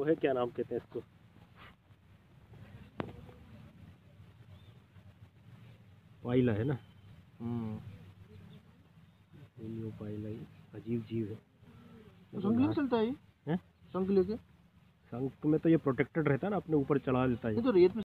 है, क्या नाम कहते हैं इसको, पाइला है ना। पाइला अजीब जीव है। शंख लेके चलता है ये? शंख लेके? शंख में तो ये प्रोटेक्टेड रहता है ना, अपने ऊपर चढ़ा देता है। ये तो रेत में